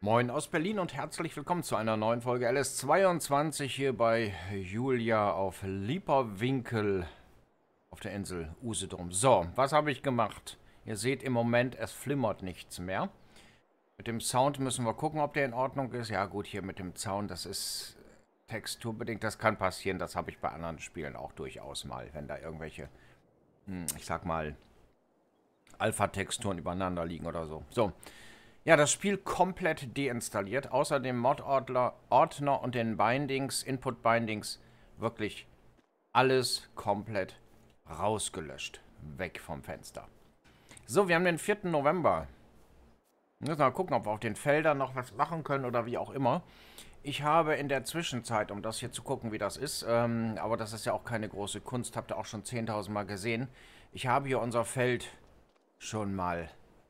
Moin aus Berlin und herzlich willkommen zu einer neuen Folge LS22 hier bei Julia auf Lieperwinkel auf der Insel Usedom. So, was habe ich gemacht? Ihr seht im Moment, es flimmert nichts mehr. Mit dem Sound müssen wir gucken, ob der in Ordnung ist. Ja gut, hier mit dem Zaun, das ist texturbedingt, das kann passieren. Das habe ich bei anderen Spielen auch durchaus mal, wenn da irgendwelche, ich sag mal, Alpha-Texturen übereinander liegen oder so. So. Ja, das Spiel komplett deinstalliert, außer dem Mod-Ordner und den Bindings, Input-Bindings, wirklich alles komplett rausgelöscht. Weg vom Fenster. So, wir haben den 4. November. Wir müssen mal gucken, ob wir auf den Feldern noch was machen können oder wie auch immer. Ich habe in der Zwischenzeit, um das hier zu gucken, wie das ist, aber das ist ja auch keine große Kunst, habt ihr auch schon 10.000 Mal gesehen. Ich habe hier unser Feld schon mal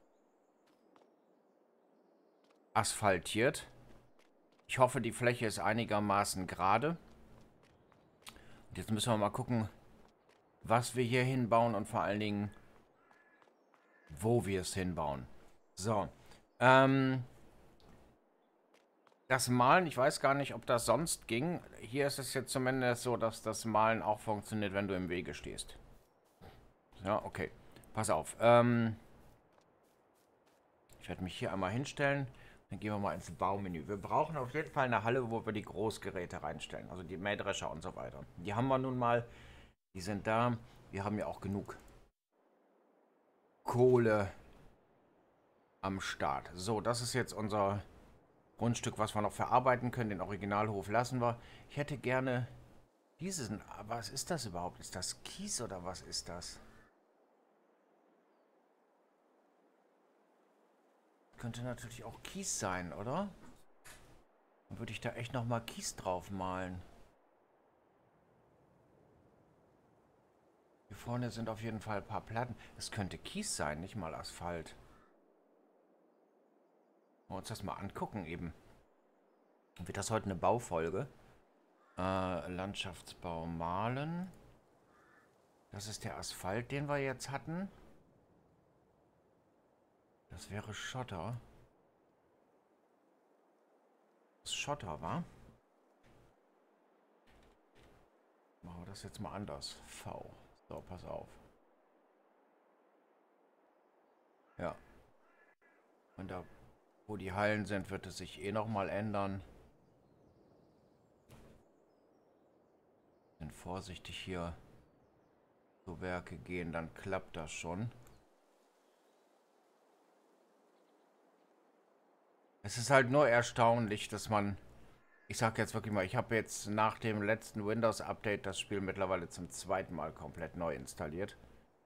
asphaltiert. Ich hoffe, die Fläche ist einigermaßen gerade. Und jetzt müssen wir mal gucken, was wir hier hinbauen und vor allen Dingen, wo wir es hinbauen. So. Das Malen, ich weiß gar nicht, ob das sonst ging. Hier ist es jetzt zumindest so, dass das Malen auch funktioniert, wenn du im Wege stehst. Ja, okay. Pass auf. Ich werde mich hier einmal hinstellen. Dann gehen wir mal ins Baumenü. Wir brauchen auf jeden Fall eine Halle, wo wir die Großgeräte reinstellen. Also die Mähdrescher und so weiter. Die haben wir nun mal. Die sind da. Wir haben ja auch genug Kohle am Start. So, das ist jetzt unser Grundstück, was wir noch verarbeiten können. Den Originalhof lassen wir. Ich hätte gerne diesen. Was ist das überhaupt? Ist das Kies oder was ist das? Könnte natürlich auch Kies sein, oder? Dann würde ich da echt nochmal Kies drauf malen. Hier vorne sind auf jeden Fall ein paar Platten. Es könnte Kies sein, nicht mal Asphalt. Wollen wir uns das mal angucken eben. Wird das heute eine Baufolge? Landschaftsbau malen. Das ist der Asphalt, den wir jetzt hatten. Das wäre Schotter. Das ist Schotter, wa? Machen wir das jetzt mal anders. V. So, pass auf. Ja. Und da, wo die Hallen sind, wird es sich eh nochmal ändern. Bin vorsichtig hier zu Werke gehen, dann klappt das schon. Es ist halt nur erstaunlich, dass man, ich sag jetzt wirklich mal, ich habe jetzt nach dem letzten Windows-Update das Spiel mittlerweile zum zweiten Mal komplett neu installiert.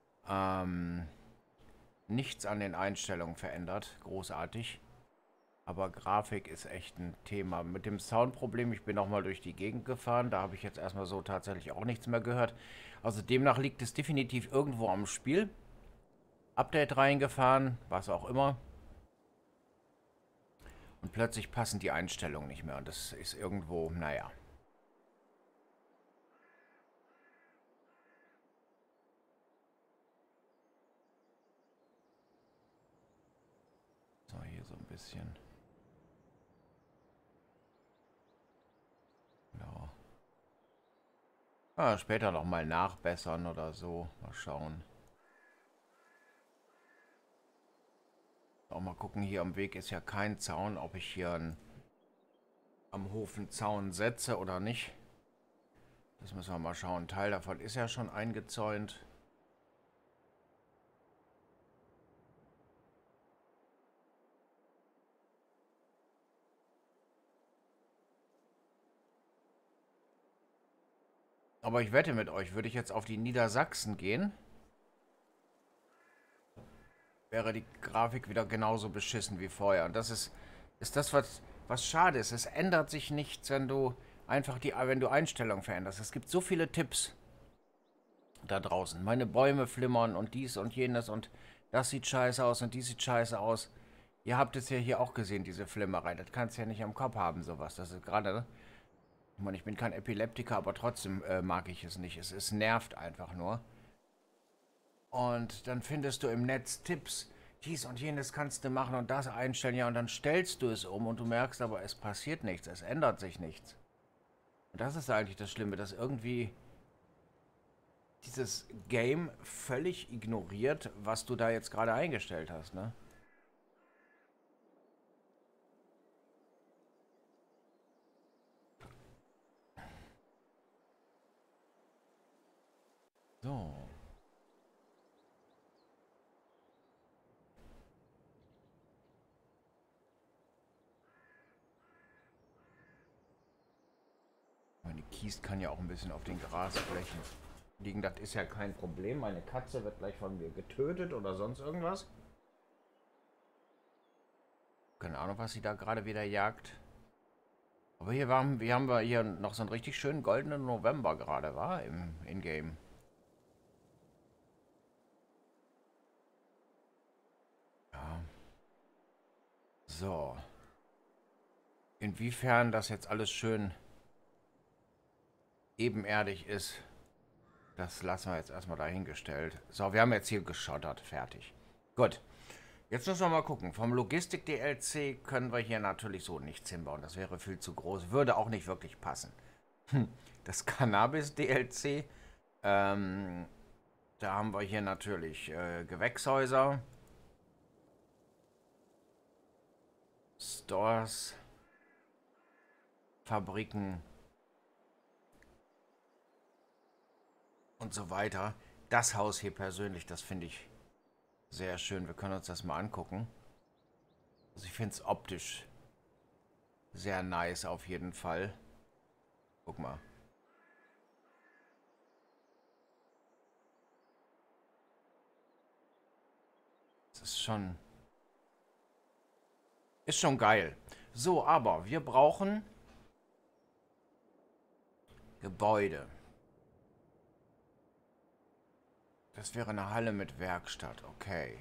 Nichts an den Einstellungen verändert, großartig. Aber Grafik ist echt ein Thema. Mit dem Soundproblem, ich bin auch mal durch die Gegend gefahren, da habe ich jetzt erstmal so tatsächlich auch nichts mehr gehört. Also demnach liegt es definitiv irgendwo am Spiel. Update reingefahren, was auch immer. Und plötzlich passen die Einstellungen nicht mehr. Und das ist irgendwo, naja. So, hier so ein bisschen. Ja. Später nochmal nachbessern oder so. Mal schauen. Auch mal gucken, hier am Weg ist ja kein Zaun, ob ich hier am Hof einen Zaun setze oder nicht. Das müssen wir mal schauen. Ein Teil davon ist ja schon eingezäunt. Aber ich wette mit euch, würde ich jetzt auf die Niedersachsen gehen, wäre die Grafik wieder genauso beschissen wie vorher. Und das ist das, was schade ist. Es ändert sich nichts, wenn du wenn du Einstellungen veränderst. Es gibt so viele Tipps da draußen. Meine Bäume flimmern und dies und jenes und das sieht scheiße aus und dies sieht scheiße aus. Ihr habt es ja hier auch gesehen, diese Flimmerei. Das kannst du ja nicht am Kopf haben, sowas. Das ist gerade, ne? Ich meine, ich bin kein Epileptiker, aber trotzdem mag ich es nicht. Es nervt einfach nur. Und dann findest du im Netz Tipps, dies und jenes kannst du machen und das einstellen, ja, und dann stellst du es um und du merkst aber, es passiert nichts, es ändert sich nichts. Und das ist eigentlich das Schlimme, dass irgendwie dieses Game völlig ignoriert, was du da jetzt gerade eingestellt hast, ne? So. Meine Kies kann ja auch ein bisschen auf den Grasflächen liegen. Das ist ja kein Problem. Meine Katze wird gleich von mir getötet oder sonst irgendwas. Keine Ahnung, was sie da gerade wieder jagt. Aber hier haben wir hier noch so einen richtig schönen goldenen November gerade, war im Ingame. Ja. So. Inwiefern das jetzt alles schön ebenerdig ist, das lassen wir jetzt erstmal dahingestellt. So, wir haben jetzt hier geschottert. Fertig. Gut. Jetzt müssen wir mal gucken. Vom Logistik-DLC können wir hier natürlich so nichts hinbauen. Das wäre viel zu groß. Würde auch nicht wirklich passen. Das Cannabis-DLC. Da haben wir hier natürlich Gewächshäuser. Stores. Fabriken. Und so weiter. Das Haus hier persönlich, das finde ich sehr schön. Wir können uns das mal angucken. Also ich finde es optisch sehr nice auf jeden Fall. Guck mal. Das ist schon... Ist schon geil. So, aber wir brauchen Gebäude. Das wäre eine Halle mit Werkstatt. Okay.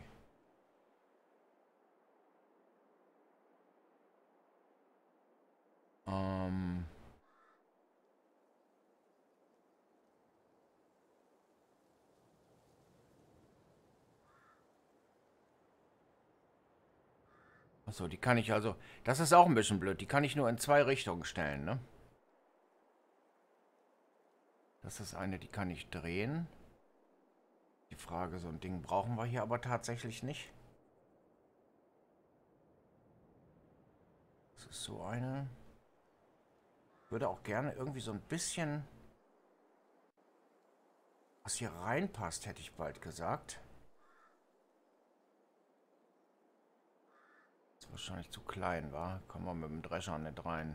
Achso, die kann ich also... Das ist auch ein bisschen blöd. Die kann ich nur in zwei Richtungen stellen, ne? Das ist eine, die kann ich drehen. Die Frage, so ein Ding brauchen wir hier aber tatsächlich nicht. Das ist so eine. Ich würde auch gerne irgendwie so ein bisschen... Was hier reinpasst, hätte ich bald gesagt. Das ist wahrscheinlich zu klein, wa? Kommen wir mit dem Drescher nicht rein.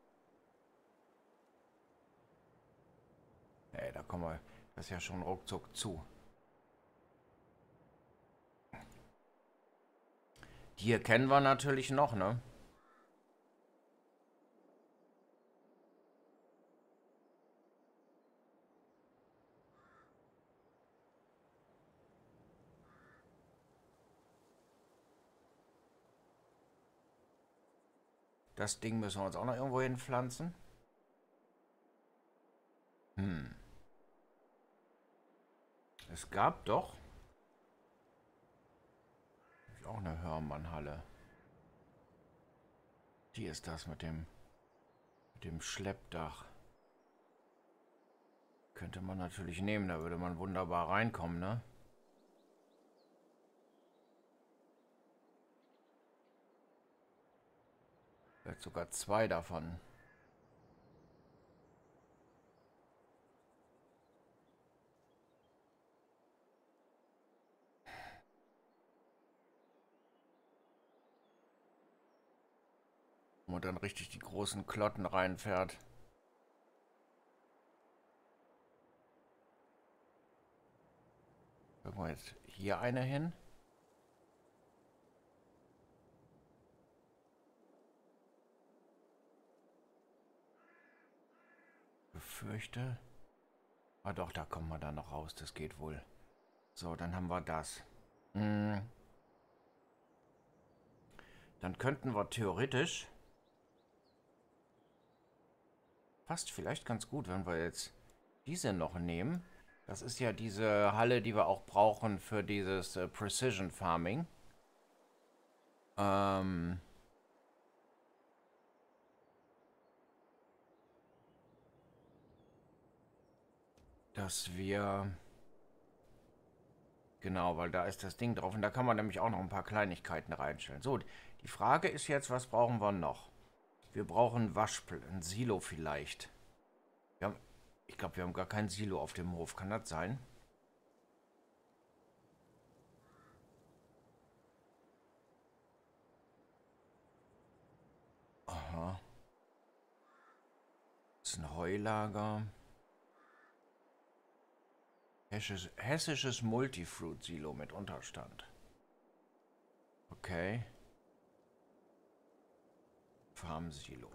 Nee, da kommen wir... Das ist ja schon ruckzuck zu. Die hier kennen wir natürlich noch, ne? Das Ding müssen wir uns auch noch irgendwo hinpflanzen. Es gab doch auch eine Hörmannhalle. Die ist das mit dem Schleppdach. Könnte man natürlich nehmen, da würde man wunderbar reinkommen, ne? Vielleicht sogar zwei davon. Und dann richtig die großen Klotten reinfährt. Gucken wir jetzt hier eine hin. Befürchte. Ah doch, da kommen wir dann noch raus. Das geht wohl. So, dann haben wir das. Dann könnten wir theoretisch... Passt vielleicht ganz gut, wenn wir jetzt diese noch nehmen. Das ist ja diese Halle, die wir auch brauchen für dieses Precision Farming. Ähm, dass wir... Genau, weil da ist das Ding drauf. Und da kann man nämlich auch noch ein paar Kleinigkeiten reinstellen. So, die Frage ist jetzt, was brauchen wir noch? Wir brauchen ein Silo vielleicht. Wir haben, ich glaube, wir haben gar kein Silo auf dem Hof. Kann das sein? Aha. Das ist ein Heulager. Hessisches Multifruit-Silo mit Unterstand. Okay. Farmsilo.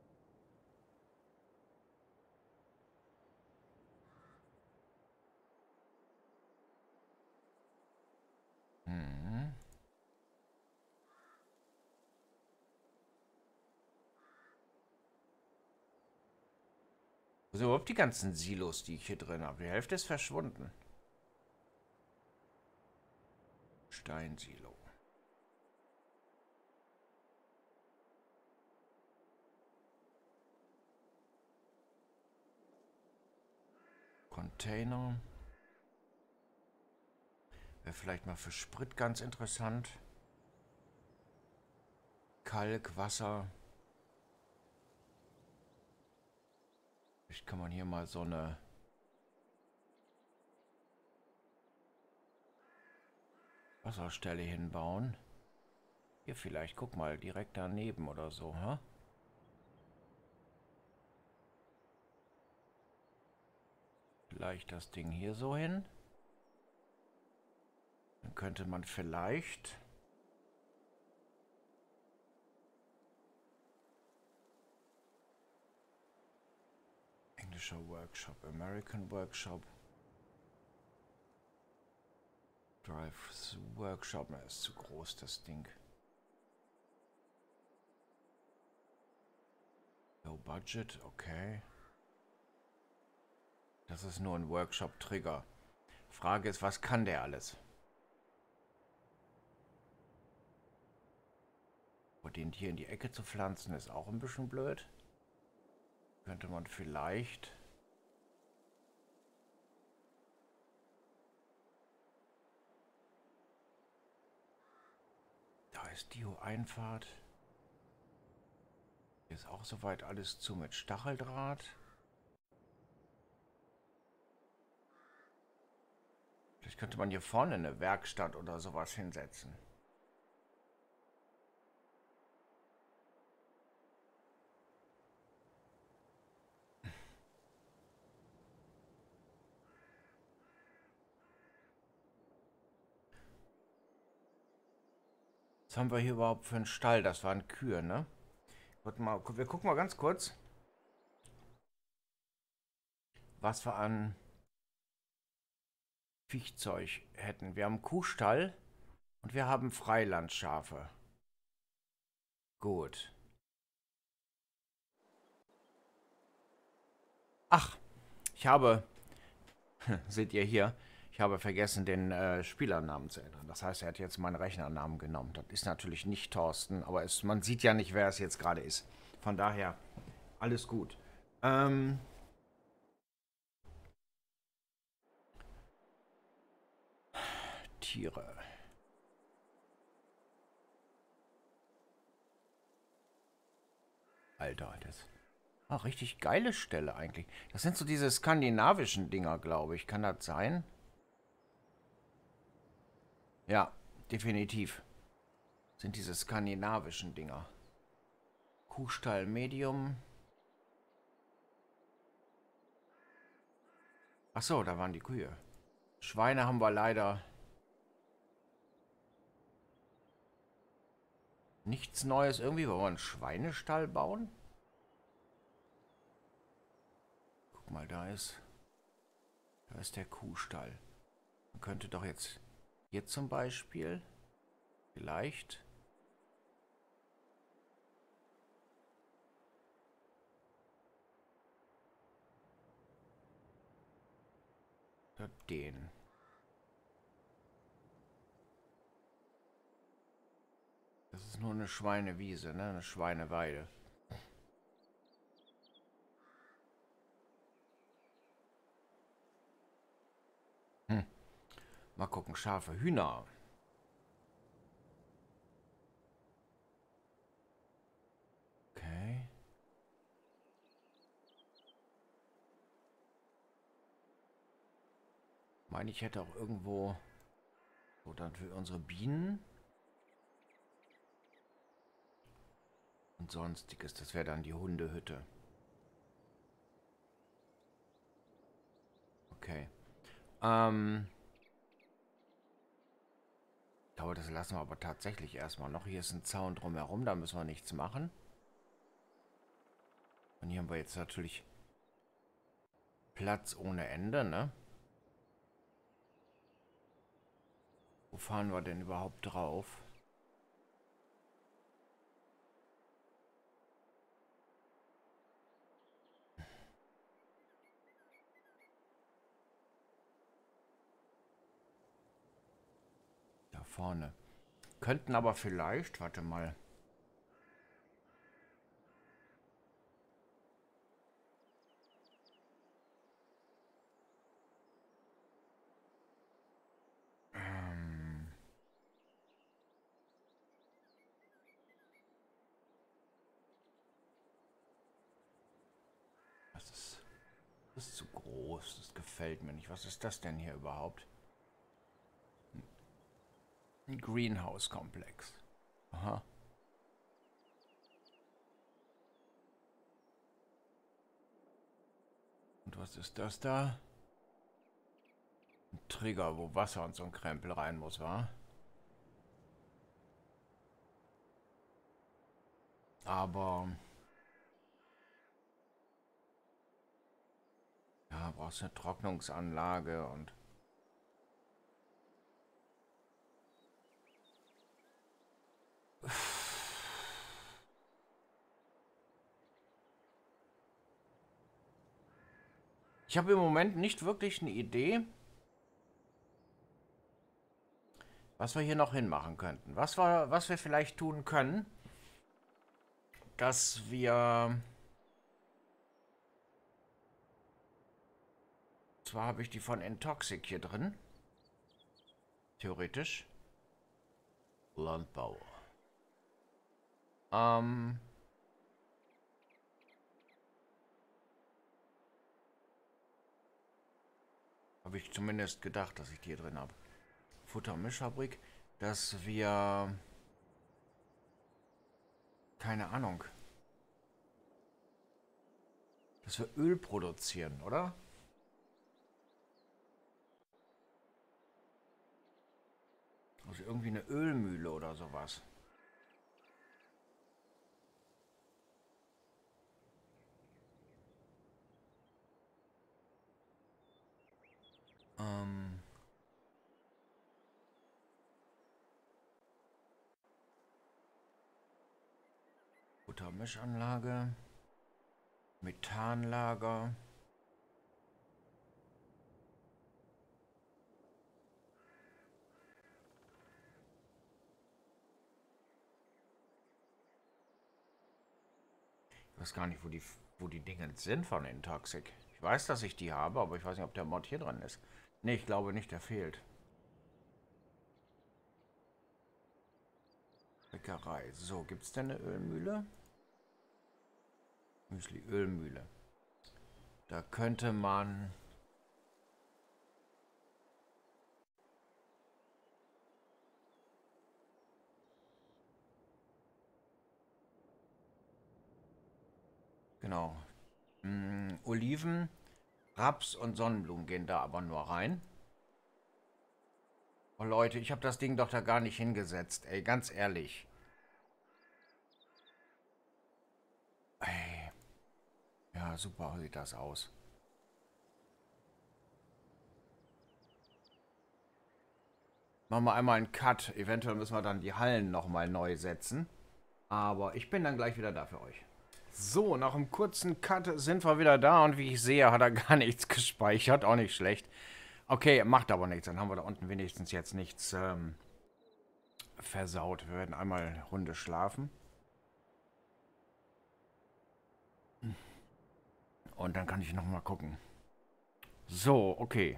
Hm. Wo sind überhaupt die ganzen Silos, die ich hier drin habe? Die Hälfte ist verschwunden. Steinsilo. Container. Wäre vielleicht mal für Sprit ganz interessant. Kalk, Wasser. Vielleicht kann man hier mal so eine Wasserstelle hinbauen. Hier vielleicht, guck mal, direkt daneben oder so, hä? Vielleicht das Ding hier so hin. Dann könnte man vielleicht... Englischer Workshop, American Workshop. Drive Workshop, na, ist zu groß, das Ding. Low Budget, okay. Das ist nur ein Workshop-Trigger. Frage ist, was kann der alles? Und den hier in die Ecke zu pflanzen, ist auch ein bisschen blöd. Könnte man vielleicht... Da ist die Einfahrt. Hier ist auch soweit alles zu mit Stacheldraht. Vielleicht könnte man hier vorne eine Werkstatt oder sowas hinsetzen. Was haben wir hier überhaupt für einen Stall? Das waren Kühe, ne? Wir gucken mal ganz kurz, was wir an Viehzeug hätten. Wir haben einen Kuhstall und wir haben Freilandschafe. Gut. Ach, ich habe, seht ihr hier, ich habe vergessen, den Spielernamen zu ändern. Das heißt, er hat jetzt meinen Rechnernamen genommen. Das ist natürlich nicht Thorsten, aber man sieht ja nicht, wer es jetzt gerade ist. Von daher, alles gut. Tiere. Alter, das... Ah, richtig geile Stelle eigentlich. Das sind so diese skandinavischen Dinger, glaube ich. Kann das sein? Ja, definitiv. Sind diese skandinavischen Dinger. Kuhstall Medium. Ach so, da waren die Kühe. Schweine haben wir leider nichts Neues. Irgendwie wollen wir einen Schweinestall bauen. Guck mal, da ist der Kuhstall. Man könnte doch jetzt hier zum Beispiel vielleicht den. Das ist nur eine Schweinewiese, ne? Eine Schweineweide. Hm. Mal gucken, Schafe, Hühner. Okay. Ich meine, ich hätte auch irgendwo so dann für unsere Bienen und sonstiges. Das wäre dann die Hundehütte. Okay. Ich glaube, das lassen wir aber tatsächlich erstmal noch. Hier ist ein Zaun drumherum, da müssen wir nichts machen. Und hier haben wir jetzt natürlich Platz ohne Ende, ne? Wo fahren wir denn überhaupt drauf? Da vorne. Könnten aber vielleicht, warte mal. Das ist zu groß. Das gefällt mir nicht. Was ist das denn hier überhaupt? Ein Greenhouse-Komplex. Aha. Und was ist das da? Ein Trigger, wo Wasser und so ein Krempel rein muss, wa? Aber... ja, brauchst du eine Trocknungsanlage und... Ich habe im Moment nicht wirklich eine Idee, was wir hier noch hinmachen könnten. Was wir vielleicht tun können, dass wir... Zwar habe ich die von Intoxic hier drin. Theoretisch. Landbau. Habe ich zumindest gedacht, dass ich die hier drin habe. Futtermischfabrik, dass wir... keine Ahnung. Dass wir Öl produzieren, oder? Also irgendwie eine Ölmühle oder sowas. Futtermischanlage. Methanlager. Ich weiß gar nicht, wo die Dinge sind von Intoxic. Ich weiß, dass ich die habe, aber ich weiß nicht, ob der Mod hier dran ist. Ne, ich glaube nicht, der fehlt. Bäckerei. So, gibt es denn eine Ölmühle? Müsli-Ölmühle. Da könnte man... genau. Oliven, Raps und Sonnenblumen gehen da aber nur rein. Oh Leute, ich habe das Ding doch da gar nicht hingesetzt. Ey, ganz ehrlich. Ey. Ja, super sieht das aus. Machen wir einmal einen Cut. Eventuell müssen wir dann die Hallen nochmal neu setzen. Aber ich bin dann gleich wieder da für euch. So, nach einem kurzen Cut sind wir wieder da. Und wie ich sehe, hat er gar nichts gespeichert. Auch nicht schlecht. Okay, macht aber nichts. Dann haben wir da unten wenigstens jetzt nichts versaut. Wir werden einmal eine Runde schlafen. Und dann kann ich nochmal gucken. So, okay.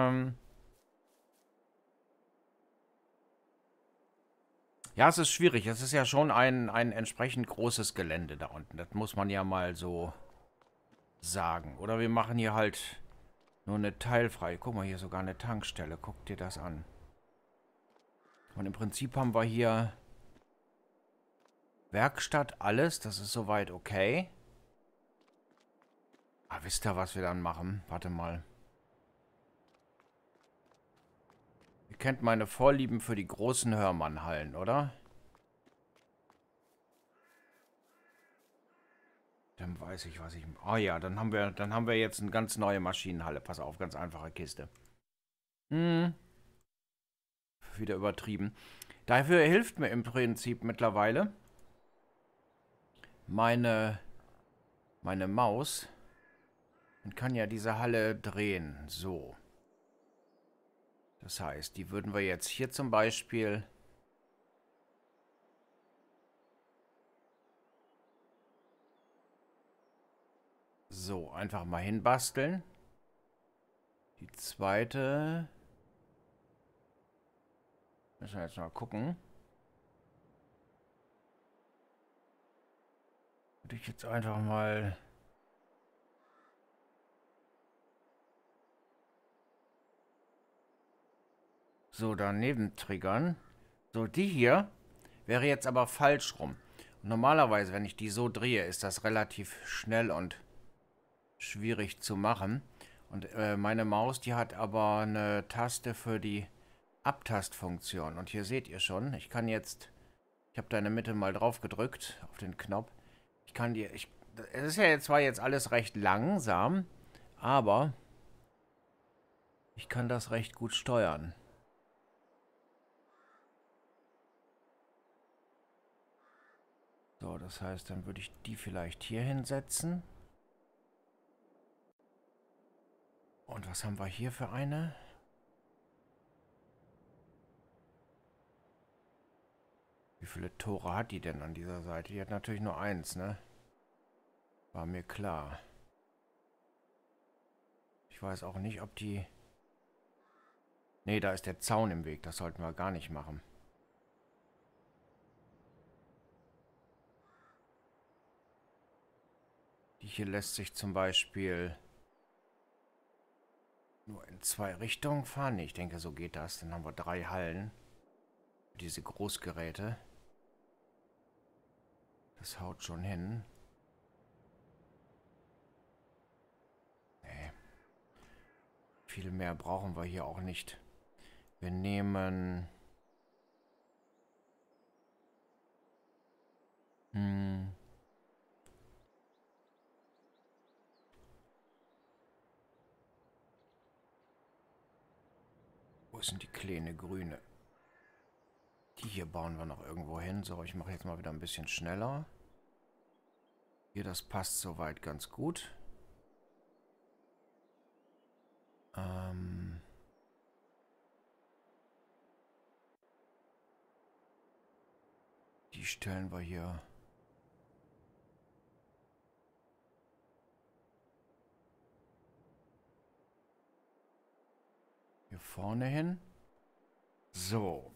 Ja, es ist schwierig. Es ist ja schon ein entsprechend großes Gelände da unten. Das muss man ja mal so sagen. Oder wir machen hier halt nur eine teilfrei. Guck mal, hier sogar eine Tankstelle. Guck dir das an. Und im Prinzip haben wir hier Werkstatt, alles. Das ist soweit okay. Ah, wisst ihr, was wir dann machen? Warte mal. Ihr kennt meine Vorlieben für die großen Hörmann-Hallen, oder? Dann weiß ich, was ich... Ah ja, dann haben wir jetzt eine ganz neue Maschinenhalle. Pass auf, ganz einfache Kiste. Wieder übertrieben. Dafür hilft mir im Prinzip mittlerweile meine Maus. Und kann ja diese Halle drehen. So. Das heißt, die würden wir jetzt hier zum Beispiel... So, einfach mal hinbasteln. Die zweite... Müssen wir jetzt mal gucken. Würde ich jetzt einfach mal... So, daneben triggern. So, die hier wäre jetzt aber falsch rum. Normalerweise, wenn ich die so drehe, ist das relativ schnell und schwierig zu machen. Und meine Maus, die hat aber eine Taste für die Abtastfunktion. Und hier seht ihr schon, ich kann jetzt... Ich habe da in der Mitte mal drauf gedrückt, auf den Knopf. Ich kann die... es ist ja jetzt zwar jetzt alles recht langsam, aber ich kann das recht gut steuern. So, das heißt, dann würde ich die vielleicht hier hinsetzen. Und was haben wir hier für eine? Wie viele Tore hat die denn an dieser Seite? Die hat natürlich nur eins, ne? War mir klar. Ich weiß auch nicht, ob die... Ne, da ist der Zaun im Weg. Das sollten wir gar nicht machen. Die hier lässt sich zum Beispiel nur in zwei Richtungen fahren. Ne, ich denke, so geht das. Dann haben wir 3 Hallen. Diese Großgeräte. Das haut schon hin. Nee. Viel mehr brauchen wir hier auch nicht. Wir nehmen... Wo ist denn die kleine grüne? Die hier bauen wir noch irgendwo hin. So, ich mache jetzt mal wieder ein bisschen schneller. Hier, das passt soweit ganz gut. Die stellen wir hier... hier vorne hin. So.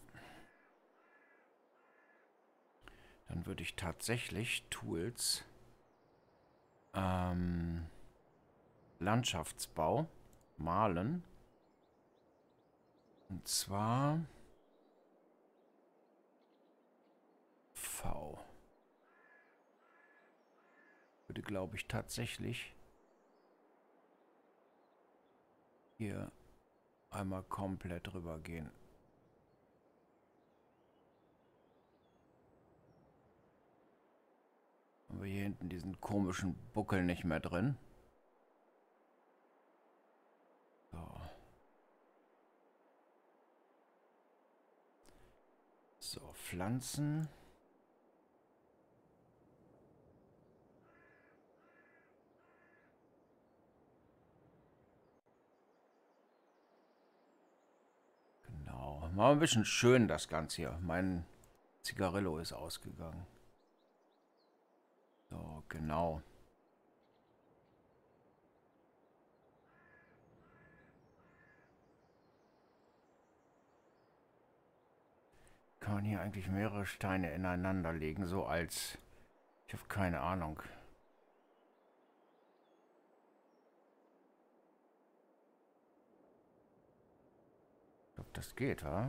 Dann würde ich tatsächlich Tools, Landschaftsbau, malen. Und zwar V. Würde, glaube ich, tatsächlich hier einmal komplett rüber gehen. Haben wir hier hinten diesen komischen Buckel nicht mehr drin. So. So, Pflanzen. Genau. Mal ein bisschen schön das Ganze hier. Zigarillo ist ausgegangen. So, genau. Kann man hier eigentlich mehrere Steine ineinander legen, so als... Ich habe keine Ahnung. Ich glaube, das geht, wa?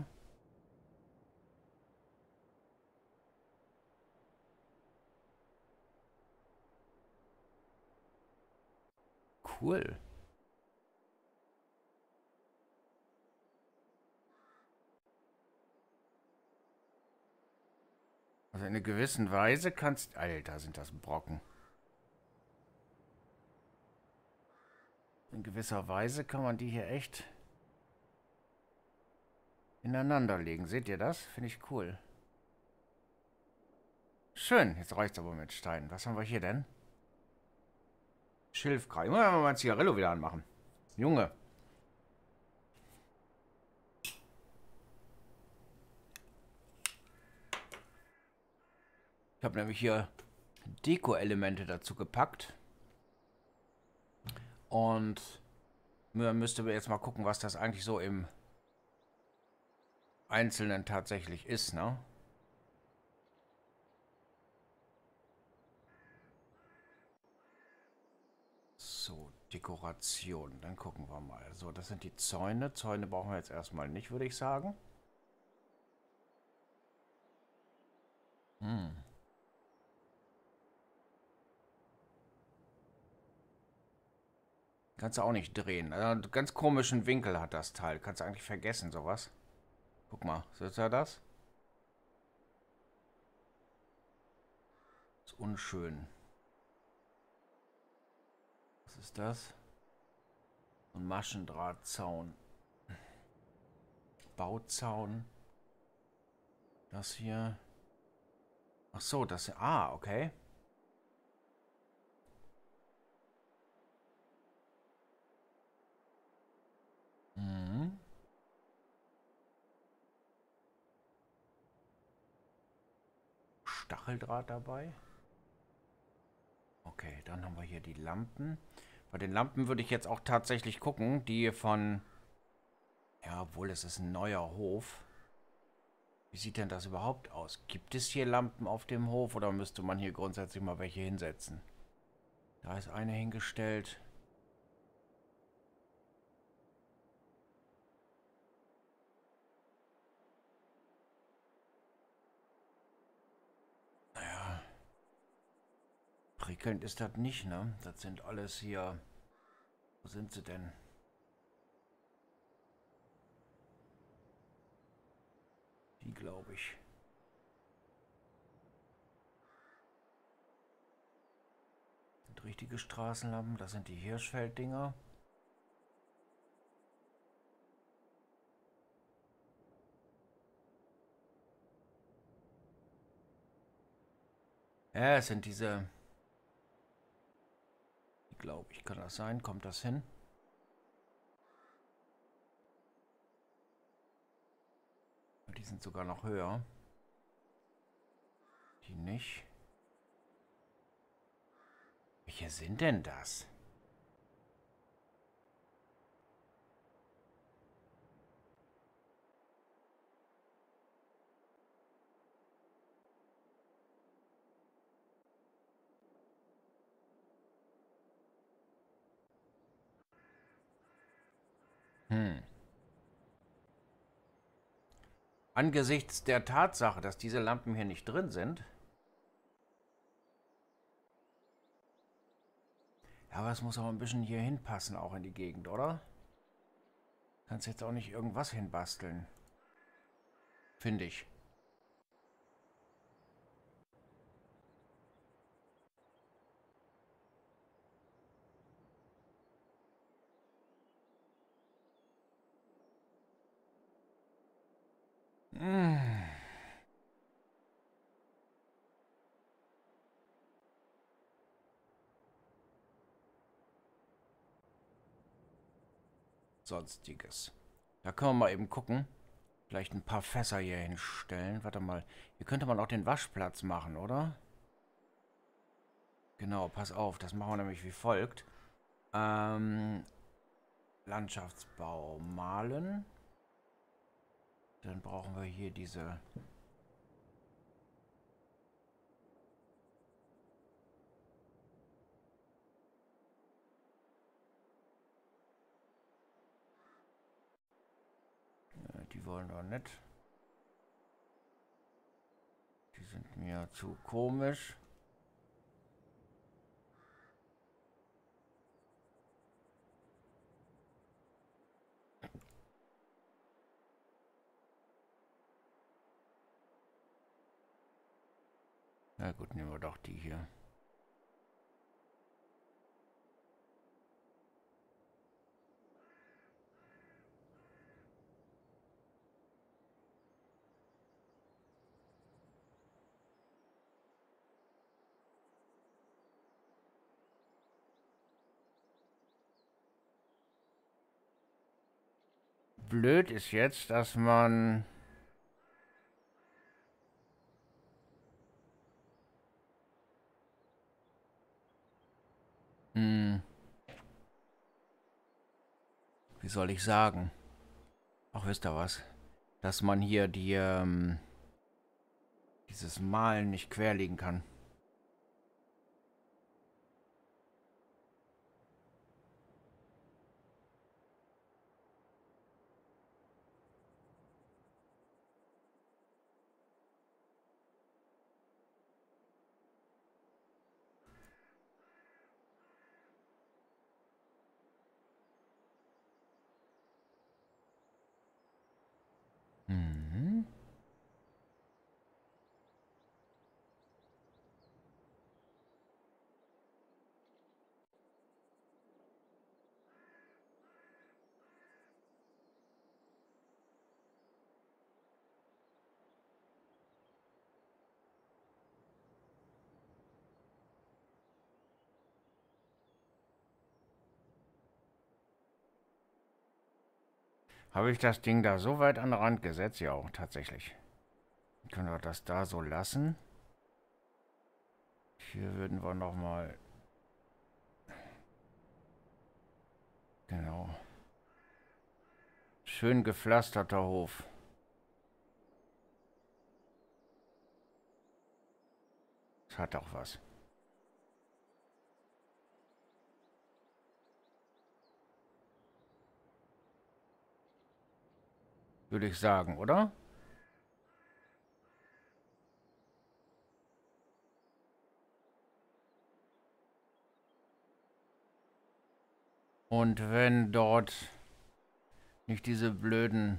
Cool. Also in einer gewissen Weise kannst... Alter, sind das Brocken. In gewisser Weise kann man die hier echt ineinander legen. Seht ihr das? Finde ich cool. Schön. Jetzt reicht es aber mit Steinen. Was haben wir hier denn? Schilfkram. Ich muss mal mein Zigarillo wieder anmachen. Junge. Ich habe nämlich hier Deko-Elemente dazu gepackt. Und müsste wir jetzt mal gucken, was das eigentlich so im Einzelnen tatsächlich ist, ne? So, Dekoration. Dann gucken wir mal. So, das sind die Zäune. Zäune brauchen wir jetzt erstmal nicht, würde ich sagen. Kannst du auch nicht drehen. Also einen ganz komischen Winkel hat das Teil. Kannst du eigentlich vergessen, sowas. Guck mal, seht ihr das? Ist unschön. Was ist das? So ein Maschendrahtzaun. Bauzaun. Das hier. Ach so, das hier. Ah, okay. Mhm. Stacheldraht dabei. Okay, dann haben wir hier die Lampen. Bei den Lampen würde ich jetzt auch tatsächlich gucken, die von... Ja, obwohl es ist ein neuer Hof. Wie sieht denn das überhaupt aus? Gibt es hier Lampen auf dem Hof oder müsste man hier grundsätzlich mal welche hinsetzen? Da ist eine hingestellt. Naja, prickelnd ist das nicht, ne? Das sind alles hier... Wo sind sie denn? Die, glaube ich. Sind richtige Straßenlampen. Das sind die Hirschfeld-Dinger. Ja, es sind diese... Die, glaube ich, kann das sein? Kommt das hin? Die sind sogar noch höher. Die nicht. Welche sind denn das? Hm. Angesichts der Tatsache, dass diese Lampen hier nicht drin sind. Ja, aber es muss auch ein bisschen hier hinpassen, auch in die Gegend, oder? Kannst jetzt auch nicht irgendwas hinbasteln. Finde ich. Hm. Sonstiges. Da können wir mal eben gucken. Vielleicht ein paar Fässer hier hinstellen. Warte mal. Hier könnte man auch den Waschplatz machen, oder? Genau, pass auf. Das machen wir nämlich wie folgt. Landschaftsbau malen. Dann brauchen wir hier diese... Die wollen wir nicht. Die sind mir zu komisch. Na gut, nehmen wir doch die hier. Blöd ist jetzt, dass man... wie soll ich sagen? Ach, wisst ihr was? Dass man hier dieses Malen nicht querlegen kann. Mhm. Habe ich das Ding da so weit an den Rand gesetzt? Ja, auch tatsächlich. Können wir das da so lassen? Hier würden wir nochmal... Genau. Schön gepflasterter Hof. Das hat auch was. Würde ich sagen, oder? Und wenn dort nicht diese blöden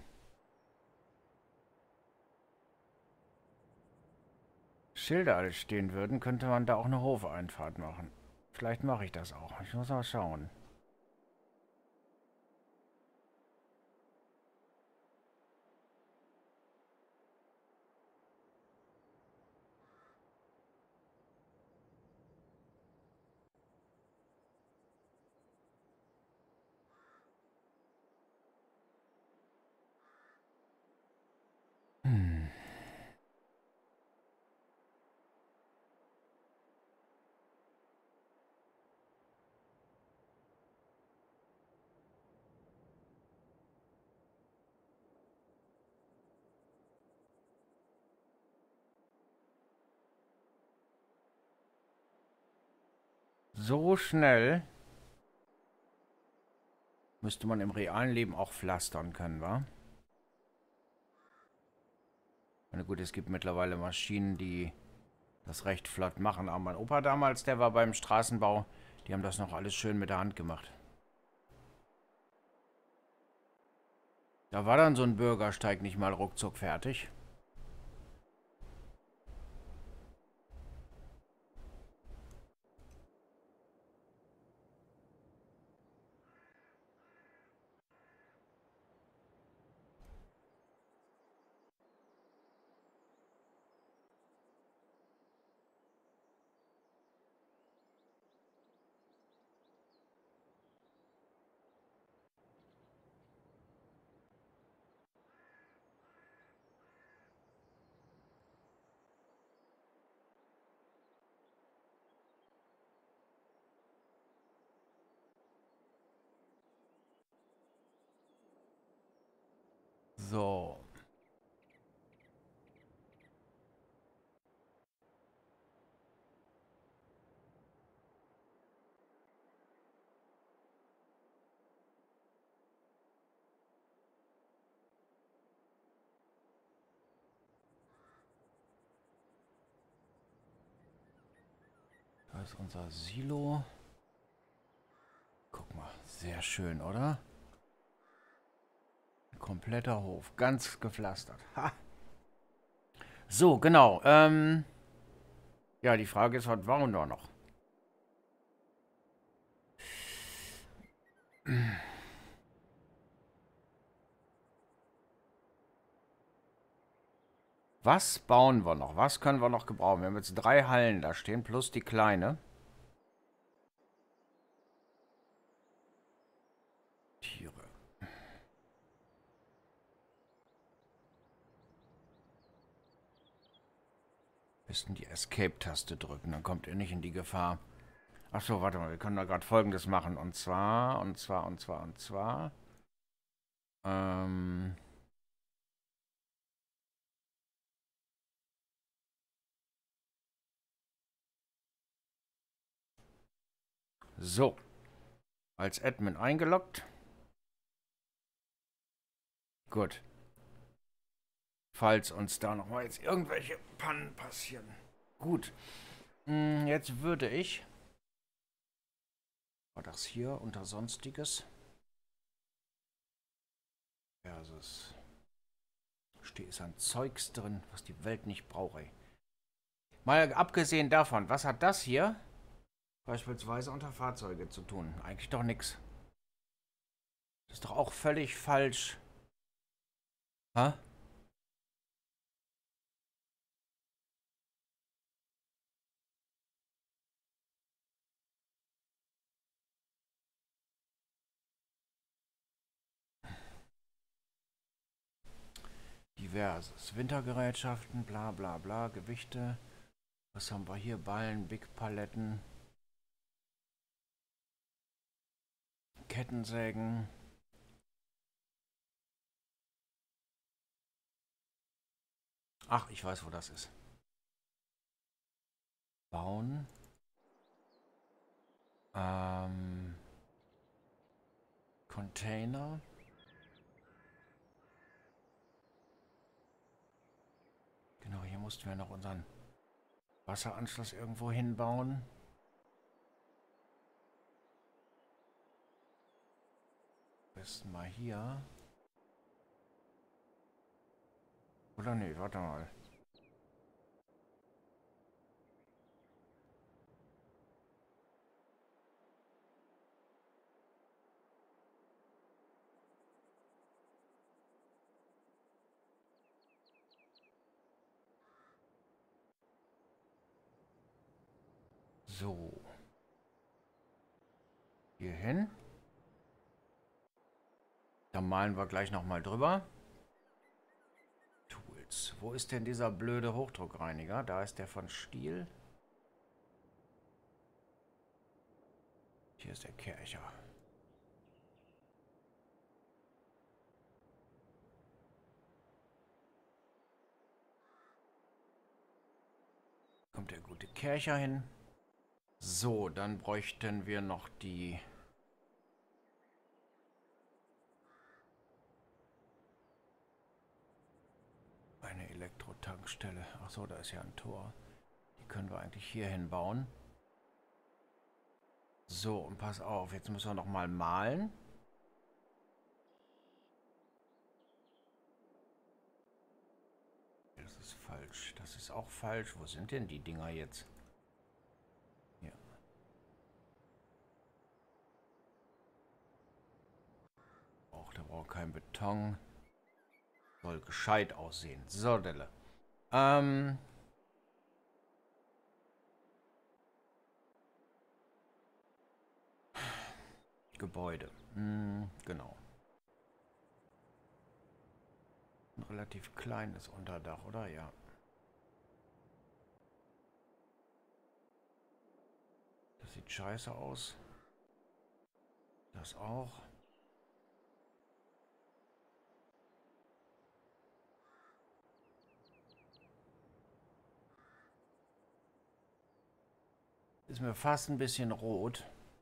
Schilder alles stehen würden, könnte man da auch eine Hofeinfahrt machen. Vielleicht mache ich das auch. Ich muss mal schauen. Hm. So schnell müsste man im realen Leben auch pflastern können, wa? Na gut, es gibt mittlerweile Maschinen, die das recht flott machen. Aber mein Opa damals, der war beim Straßenbau, die haben das noch alles schön mit der Hand gemacht. Da war dann so ein Bürgersteig nicht mal ruckzuck fertig. So. Da ist unser Silo. Guck mal, sehr schön, oder? Ein kompletter Hof, ganz gepflastert. Ha. So, genau. Ja, die Frage ist, was brauchen wir noch? Was bauen wir noch? Was können wir noch gebrauchen? Wir haben jetzt 3 Hallen da stehen, plus die kleine. Tiere. Müssten die Escape-Taste drücken, dann kommt ihr nicht in die Gefahr. Achso, warte mal, wir können da gerade Folgendes machen. Und zwar. Ähm. So. Als Admin eingeloggt. Gut. Falls uns da nochmal jetzt irgendwelche Pannen passieren. Gut. Jetzt würde ich. War das hier unter Sonstiges? Versus. Ist ein Zeugs drin, was die Welt nicht braucht, ey. Mal abgesehen davon, was hat das hier beispielsweise unter Fahrzeuge zu tun? Eigentlich doch nichts. Das ist doch auch völlig falsch. Hä? Diverses. Wintergerätschaften, bla bla bla, Gewichte. Was haben wir hier? Ballen, Big Paletten. Kettensägen. Ach, ich weiß, wo das ist. Bauen. Container. Genau, hier mussten wir noch unseren Wasseranschluss irgendwo hinbauen. Am besten mal hier. Oder nee, warte mal. So. Hier hin. Dann malen wir gleich nochmal drüber. Tools. Wo ist denn dieser blöde Hochdruckreiniger? Da ist der von Stihl. Hier ist der Kercher. Kommt der gute Kercher hin. So, dann bräuchten wir noch die... Eine Elektrotankstelle. Achso, da ist ja ein Tor. Die können wir eigentlich hier hinbauen. So, und pass auf, jetzt müssen wir nochmal malen. Das ist falsch. Das ist auch falsch. Wo sind denn die Dinger jetzt? Hier. Auch der braucht kein Beton. Soll gescheit aussehen. So, Delle. Gebäude. Genau. Ein relativ kleines Unterdach, oder? Ja. Das sieht scheiße aus. Das auch. Ist mir fast ein bisschen rot.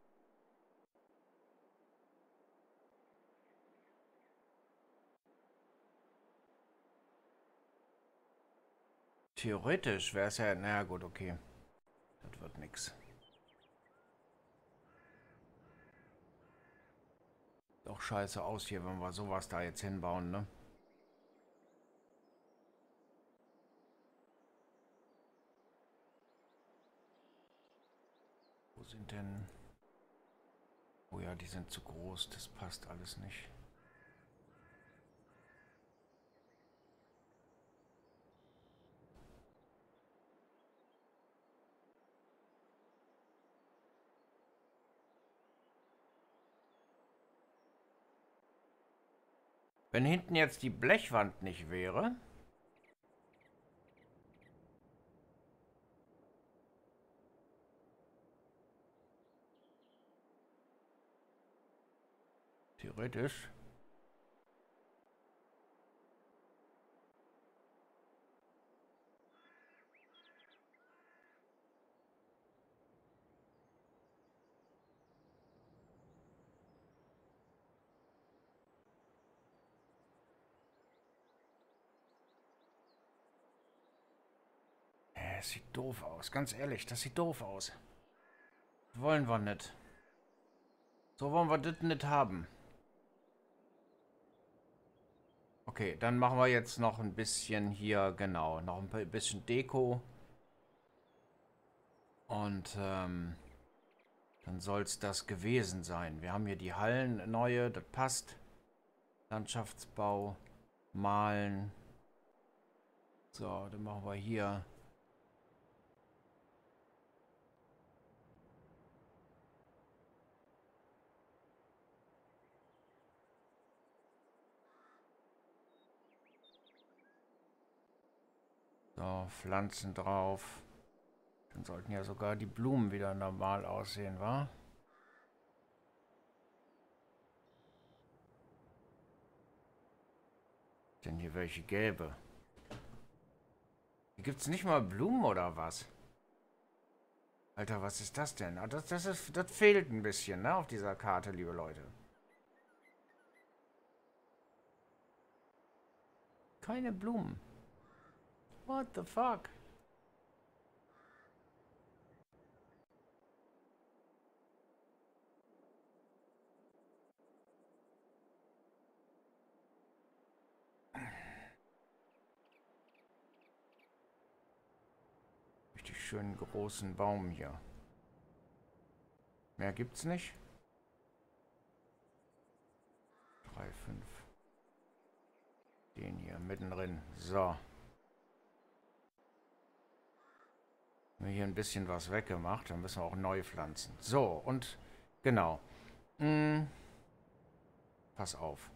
Theoretisch wäre es ja... Na gut, okay. Das wird nix. Doch scheiße aus hier, wenn wir sowas da jetzt hinbauen, ne? Wo sind denn... Oh ja, die sind zu groß. Das passt alles nicht. Wenn hinten jetzt die Blechwand nicht wäre... Theoretisch... Es sieht doof aus. Ganz ehrlich, das sieht doof aus. Wollen wir nicht. So wollen wir das nicht haben. Okay, dann machen wir jetzt noch ein bisschen hier, genau, noch ein bisschen Deko. Und dann soll es das gewesen sein. Wir haben hier die Hallen neue, das passt. Landschaftsbau, Malen. So, dann machen wir hier. So, Pflanzen drauf. Dann sollten ja sogar die Blumen wieder normal aussehen, wa? Denn hier welche gelbe. Hier gibt's nicht mal Blumen oder was? Alter, was ist das denn? Ah, das fehlt ein bisschen, ne, auf dieser Karte, liebe Leute. Keine Blumen. What the fuck? Richtig schönen großen Baum hier. Mehr gibt's nicht. 3, 5. Den hier mittendrin. So. Haben wir hier ein bisschen was weggemacht. Dann müssen wir auch neu pflanzen. So, und genau. Pass auf.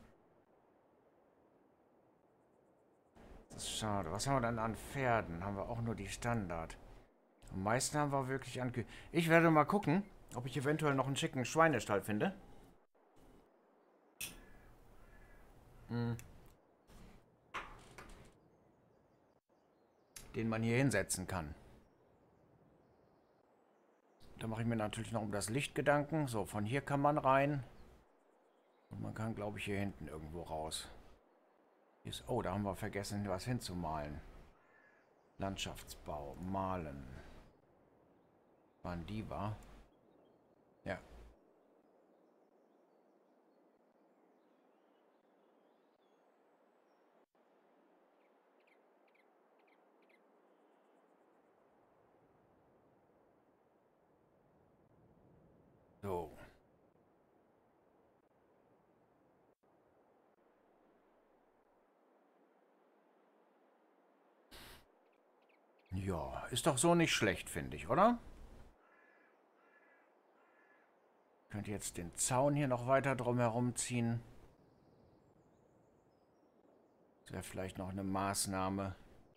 Das ist schade. Was haben wir dann an Pferden? Haben wir auch nur die Standard. Am meisten haben wir wirklich an Kühe. Ich werde mal gucken, ob ich eventuell noch einen schicken Schweinestall finde. Den man hier hinsetzen kann. Da mache ich mir natürlich noch um das Licht Gedanken. So, von hier kann man rein. Und man kann, glaube ich, hier hinten irgendwo raus. Hier ist, oh, da haben wir vergessen, was hinzumalen. Landschaftsbau, malen. Wann die war? Ja. So. Ja, ist doch so nicht schlecht, finde ich, oder? Könnt ihr jetzt den Zaun hier noch weiter drum herum ziehen. Das wäre vielleicht noch eine Maßnahme.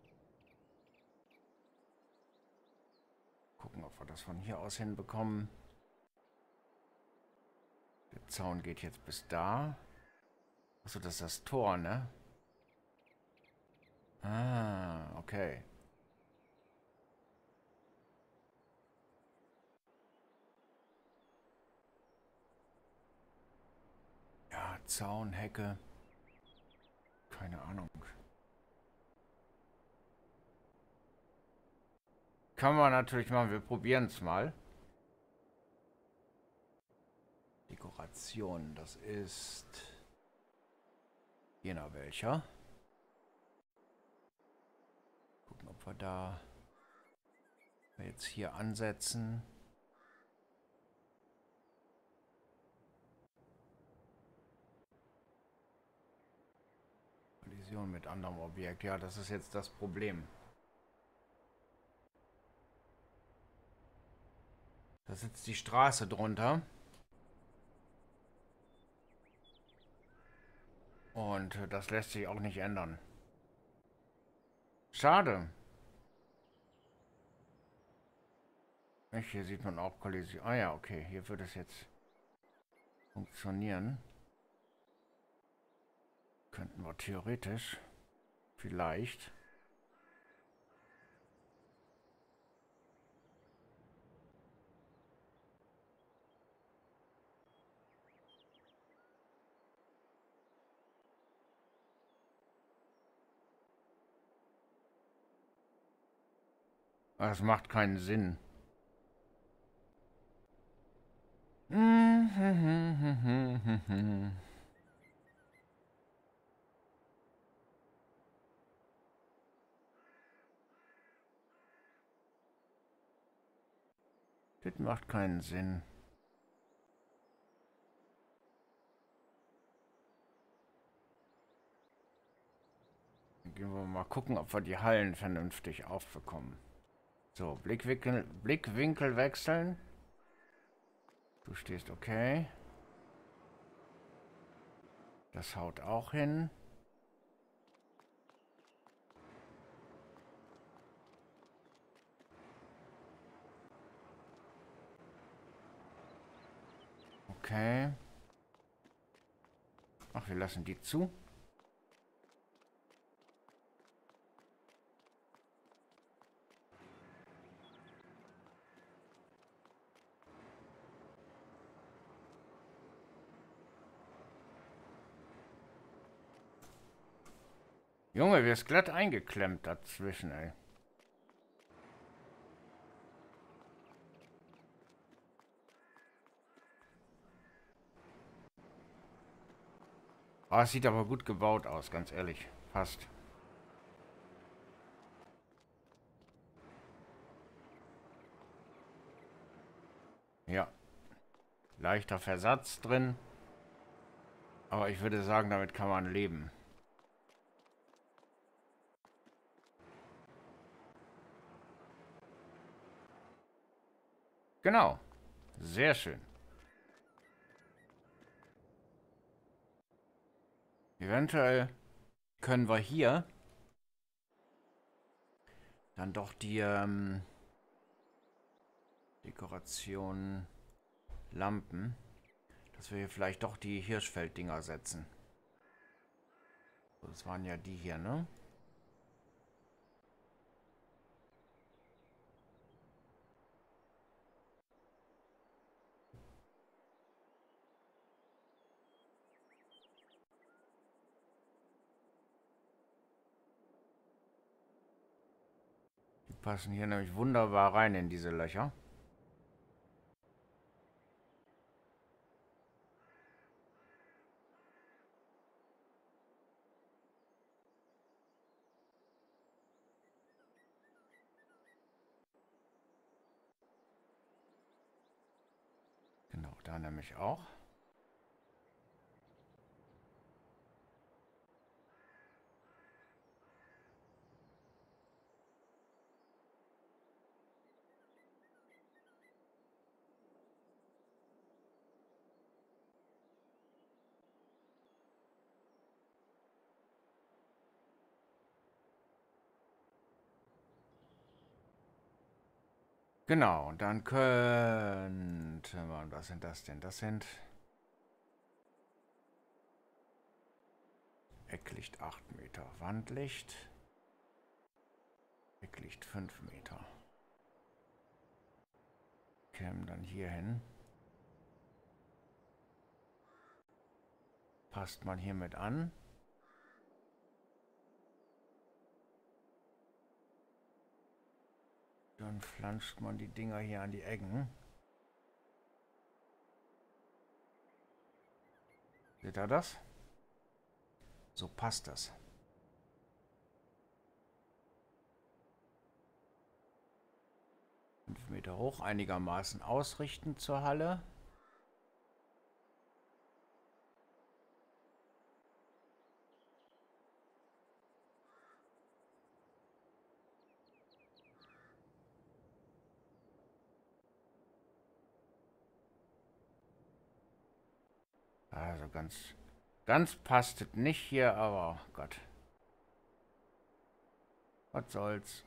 Gucken, ob wir das von hier aus hinbekommen. Der Zaun geht jetzt bis da. Achso, das ist das Tor, ne? Ah, okay. Zaun, Hecke. Keine Ahnung. Kann man natürlich machen. Wir probieren es mal. Dekoration. Das ist... Je nach welcher. Gucken, ob wir da... jetzt hier ansetzen. Kollision mit anderem Objekt. Ja, das ist jetzt das Problem. Da sitzt die Straße drunter. Und das lässt sich auch nicht ändern. Schade. Hier sieht man auch Kollision. Ah ja, okay. Hier wird es jetzt funktionieren. Könnten wir theoretisch. Vielleicht. Das macht keinen Sinn. Das macht keinen Sinn. Dann gehen wir mal gucken, ob wir die Hallen vernünftig aufbekommen. So, Blickwinkel wechseln. Du stehst okay. Das haut auch hin. Okay. Ach, wir lassen die zu. Junge, wir ist glatt eingeklemmt dazwischen, ey. Ah, es sieht aber gut gebaut aus, ganz ehrlich. Passt. Ja. Leichter Versatz drin. Aber ich würde sagen, damit kann man leben. Genau. Sehr schön. Eventuell können wir hier dann doch die Dekoration Lampen, dass wir hier vielleicht doch die Hirschfeld-Dinger setzen. So, das waren ja die hier, ne? Die passen hier nämlich wunderbar rein in diese Löcher. Genau, da nämlich auch. Genau, und dann könnte man, was sind das denn? Das sind Ecklicht 8 Meter, Wandlicht, Ecklicht 5 Meter. Kämen dann hier hin. Passt man hiermit an. Dann flanscht man die Dinger hier an die Ecken. Seht ihr das? So passt das. Meter hoch, einigermaßen ausrichten zur Halle. Also ganz passt es nicht hier, aber Gott. Was soll's.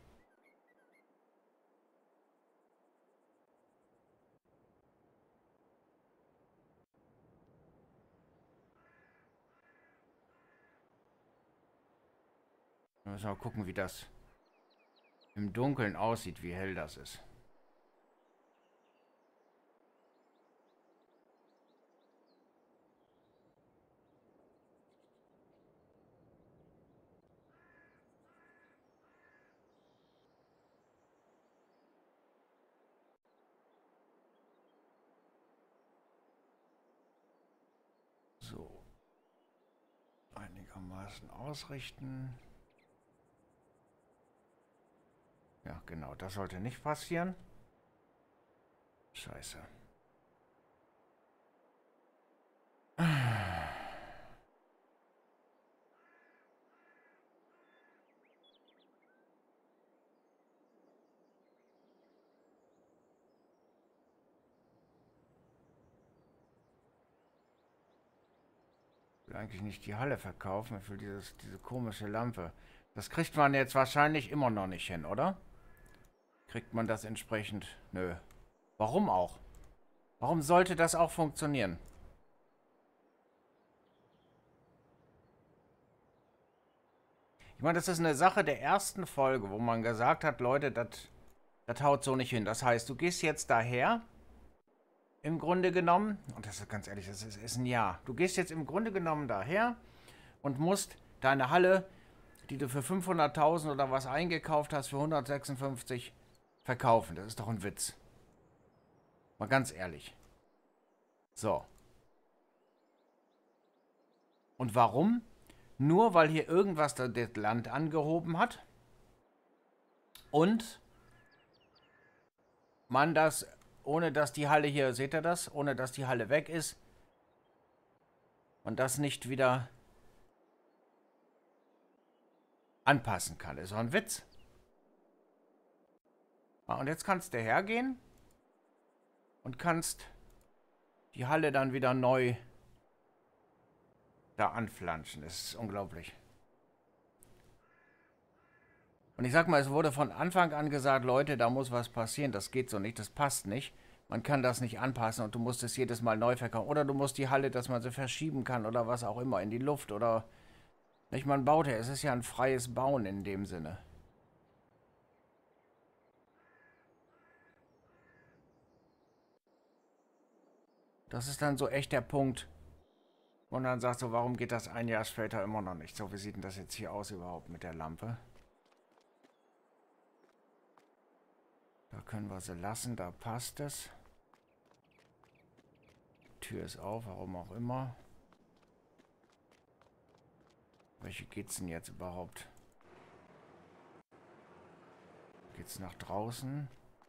Wir müssen mal gucken, wie das im Dunkeln aussieht, wie hell das ist. So. Einigermaßen ausrichten. Ja, genau, das sollte nicht passieren. Scheiße. Ich will eigentlich nicht die Halle verkaufen, ich will diese komische Lampe. Das kriegt man jetzt wahrscheinlich immer noch nicht hin, oder? Kriegt man das entsprechend? Nö. Warum auch? Warum sollte das auch funktionieren? Ich meine, das ist eine Sache der ersten Folge, wo man gesagt hat, Leute, das haut so nicht hin. Das heißt, du gehst jetzt daher, im Grunde genommen, und das ist ganz ehrlich, das ist ein Jahr. Du gehst jetzt im Grunde genommen daher und musst deine Halle, die du für 500.000 oder was eingekauft hast, für 156 verkaufen. Das ist doch ein Witz. Mal ganz ehrlich. So. Und warum? Nur weil hier irgendwas das Land angehoben hat und man das, ohne dass die Halle hier, seht ihr das? Ohne dass die Halle weg ist, man das nicht wieder anpassen kann. Ist doch ein Witz. Und jetzt kannst du hergehen und kannst die Halle dann wieder neu da anflanschen. Das ist unglaublich. Und ich sag mal, es wurde von Anfang an gesagt, Leute, da muss was passieren. Das geht so nicht, das passt nicht. Man kann das nicht anpassen und du musst es jedes Mal neu verkaufen. Oder du musst die Halle, dass man sie verschieben kann oder was auch immer, in die Luft oder... Nicht, man baut ja, es ist ja ein freies Bauen in dem Sinne. Das ist dann so echt der Punkt. Und dann sagst du, warum geht das ein Jahr später immer noch nicht? So, wie sieht denn das jetzt hier aus überhaupt mit der Lampe? Da können wir sie lassen, da passt es. Die Tür ist auf, warum auch immer. Welche geht's denn jetzt überhaupt? Geht's nach draußen?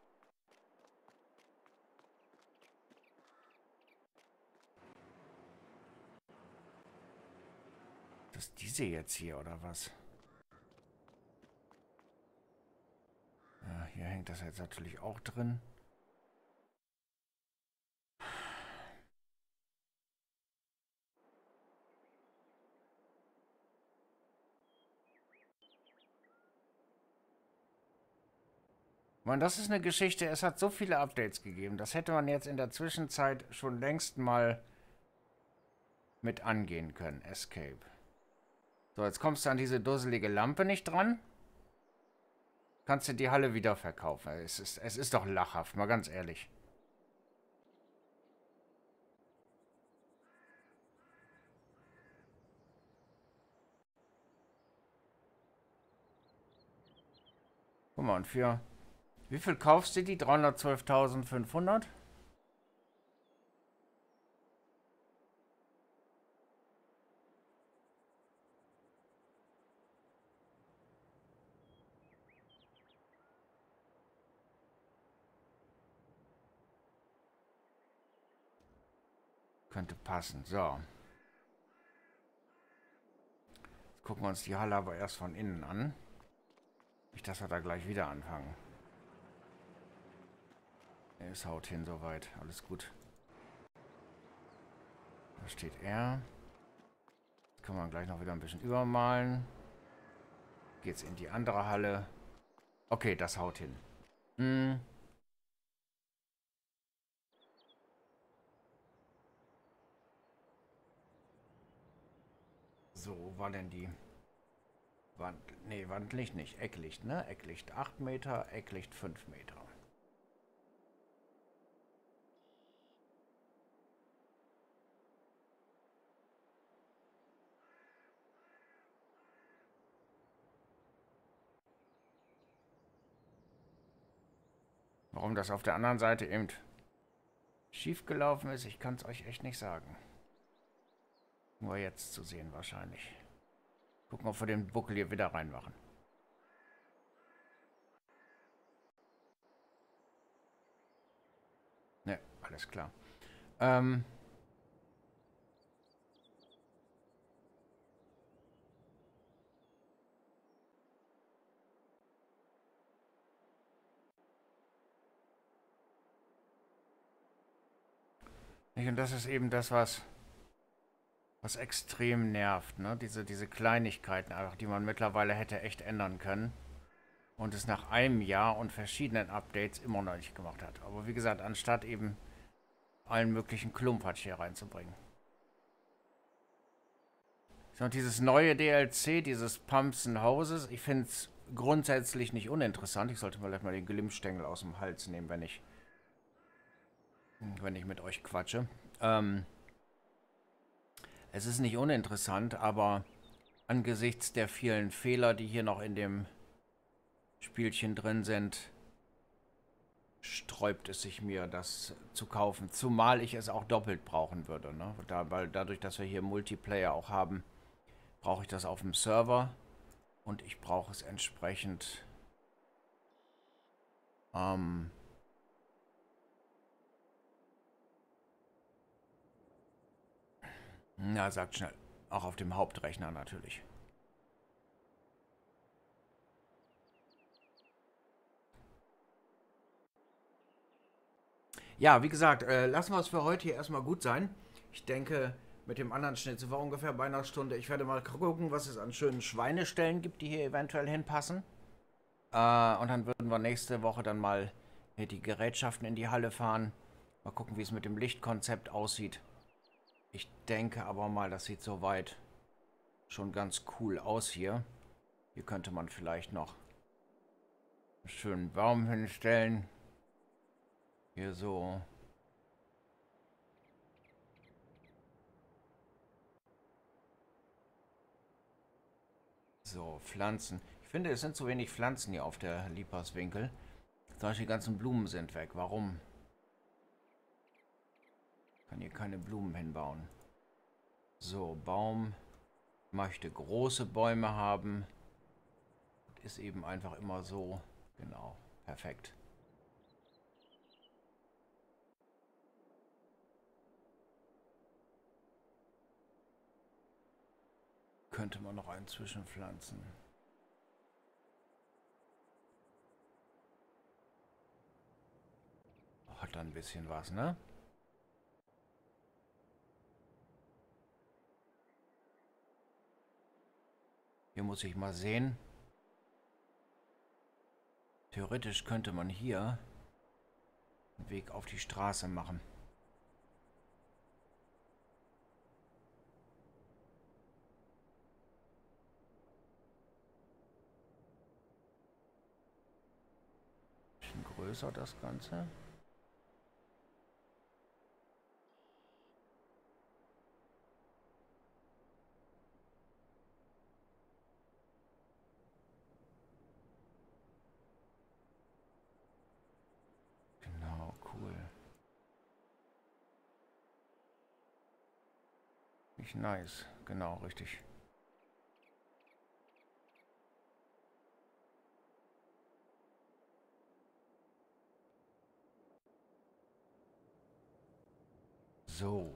Das ist diese jetzt hier, oder was? Ja, hier hängt das jetzt natürlich auch drin. Man, das ist eine Geschichte, es hat so viele Updates gegeben. Das hätte man jetzt in der Zwischenzeit schon längst mal mit angehen können. Escape. So, jetzt kommst du an diese dusselige Lampe nicht dran. Kannst du die Halle wieder verkaufen. Es ist doch lachhaft, mal ganz ehrlich. Guck mal, und für... Wie viel kaufst du die? 312.500? Könnte passen. So. Jetzt gucken wir uns die Halle aber erst von innen an. Nicht, dass wir da gleich wieder anfangen. Es haut hin soweit. Alles gut. Da steht er. Jetzt können wir gleich noch wieder ein bisschen übermalen. Geht's in die andere Halle. Okay, das haut hin. Hm. So, wo war denn die Wand? Ne, Wandlicht nicht. Ecklicht, ne? Ecklicht 8 Meter, Ecklicht 5 Meter. Warum das auf der anderen Seite eben schief gelaufen ist, ich kann es euch echt nicht sagen. Nur jetzt zu sehen wahrscheinlich. Gucken, ob wir den Buckel hier wieder reinmachen. Ne, alles klar. Und das ist eben das, was extrem nervt, ne? Diese Kleinigkeiten einfach, die man mittlerweile hätte echt ändern können. Und es nach einem Jahr und verschiedenen Updates immer noch nicht gemacht hat. Aber wie gesagt, anstatt eben allen möglichen Klumpatsch hier reinzubringen. So, und dieses neue DLC, dieses Pumps and Hoses, ich finde es grundsätzlich nicht uninteressant. Ich sollte vielleicht mal den Glimmstängel aus dem Hals nehmen, wenn ich mit euch quatsche. Es ist nicht uninteressant, aber angesichts der vielen Fehler, die hier noch in dem Spielchen drin sind, sträubt es sich mir, das zu kaufen. Zumal ich es auch doppelt brauchen würde, ne? Weil dadurch, dass wir hier Multiplayer auch haben, brauche ich das auf dem Server und ich brauche es entsprechend na, sagt schnell. Auch auf dem Hauptrechner natürlich. Ja, wie gesagt, lassen wir es für heute hier erstmal gut sein. Ich denke, mit dem anderen Schnitt sind wir ungefähr bei einer Stunde. Ich werde mal gucken, was es an schönen Schweinestellen gibt, die hier eventuell hinpassen. Und dann würden wir nächste Woche dann mal hier die Gerätschaften in die Halle fahren. Mal gucken, wie es mit dem Lichtkonzept aussieht. Ich denke aber mal, das sieht soweit schon ganz cool aus hier. Hier könnte man vielleicht noch einen schönen Baum hinstellen. Hier so. So, Pflanzen. Ich finde, es sind zu wenig Pflanzen hier auf der Liebhauswinkel. Zum Beispiel die ganzen Blumen sind weg. Warum? Kann hier keine Blumen hinbauen. So, Baum möchte große Bäume haben. Ist eben einfach immer so. Genau, perfekt. Könnte man noch einen zwischenpflanzen. Hat da ein bisschen was, ne? Hier muss ich mal sehen. Theoretisch könnte man hier einen Weg auf die Straße machen. Bisschen größer das Ganze. eigentlich nice. Genau, richtig. So.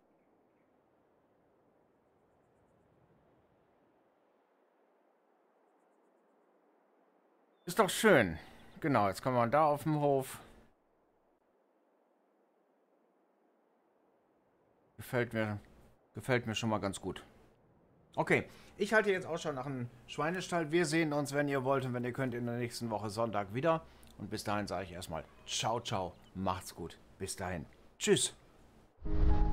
Ist doch schön. Genau, jetzt kommen wir da auf dem Hof. Gefällt mir schon mal ganz gut. Okay, ich halte jetzt auch schon nach einem Schweinestall. Wir sehen uns, wenn ihr wollt und wenn ihr könnt, in der nächsten Woche Sonntag wieder. Und bis dahin sage ich erstmal ciao, ciao, macht's gut. Bis dahin. Tschüss.